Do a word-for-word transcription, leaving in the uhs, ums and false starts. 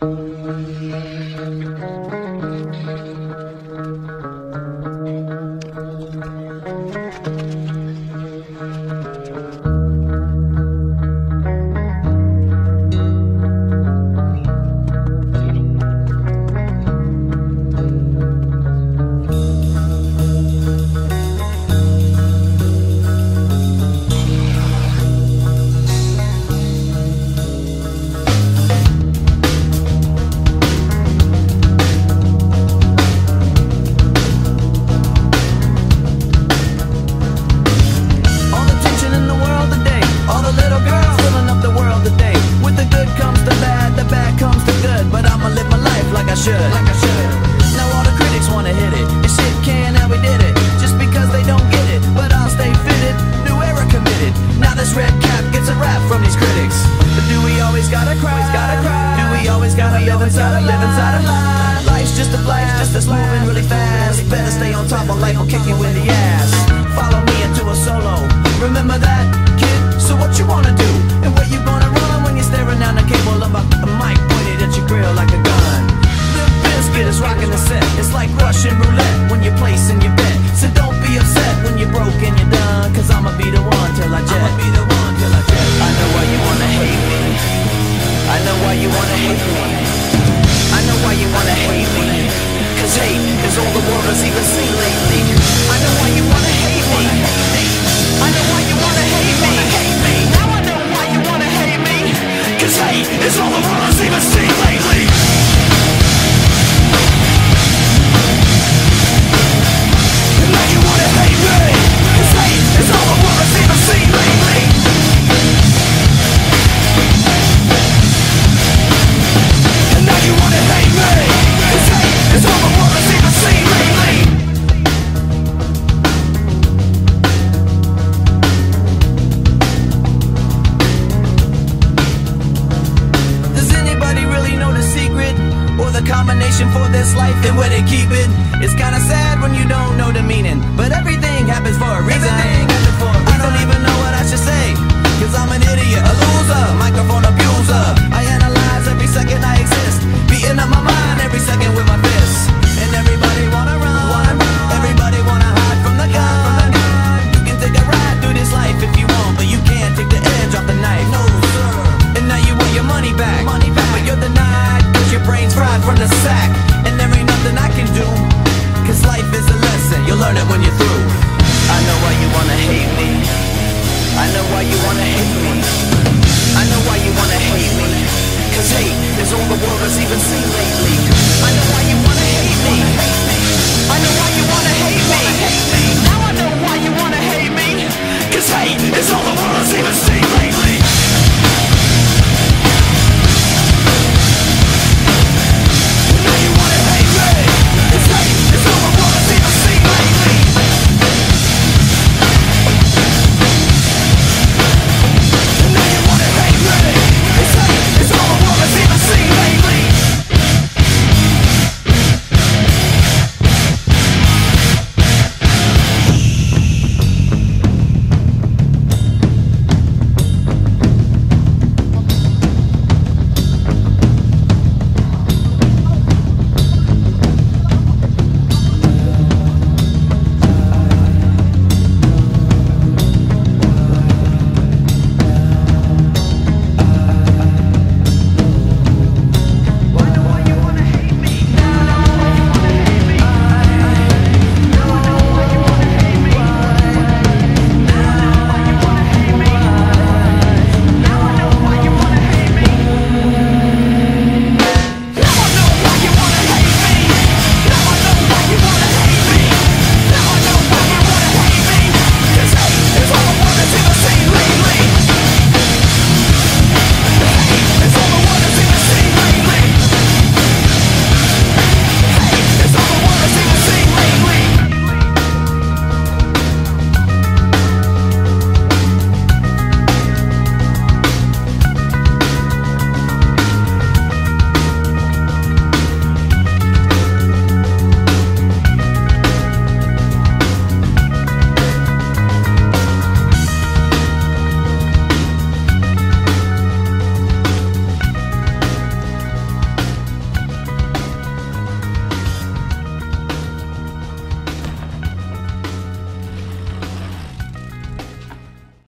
Like I should. Now all the critics wanna hit it. This shit can, how we did it. Just because they don't get it, but I'll stay fitted. New era committed. Now this red cap gets a rap from these critics. But do we always gotta cry? Gotta cry. Do we always gotta live inside a live inside a lie? Life's just a blast, just that's moving really fast. Better stay on top of life or kick you in the ass. Follow me into a solo. Remember that, kid? So what you wanna do? And where you gonna run when you're staring down the cable of a, a mic pointed at your grill like a gun? Biscuit is rocking the set. It's like Russian roulette when you're placing your bet. So don't be upset when you're broke and you're done, cause I'ma be the one till I jet. I'ma be the one till I jet. I know why you wanna hate me. I know why you wanna hate me. I know why you wanna hate me. Cause hate is all the world has even seen lately. I know why you wanna hate me. I know why you wanna hate me. Now I know why you wanna hate me. Cause hate is all the world has even seen lately. Now you wanna hate me, cause hate is all the world has even seen lately. And now you wanna hate me, cause hate is all the world has even seen lately. Does anybody really know the secret? Or the combination for this life and where they keep it? It's kinda sad when you don't know the meaning, but everything happens for a reason. I don't even know what I should say, cause I'm an idiot, a loser, microphone abuser. I analyze every second I exist, beating up my mind every second with my fists. And everybody wanna run, everybody wanna hide from the gun. You can take a ride through this life if you want, but you can't take the edge off the knife. No sir. And now you want your money back, money back. But you're denied, cause your brain's fried from the sack. And there ain't nothing I can do, cause life is a lesson, you'll learn it when you're through. I know why you wanna hate me. I know why you wanna hate me. I know why you wanna hate me. Cause hate is all the world has even seen lately.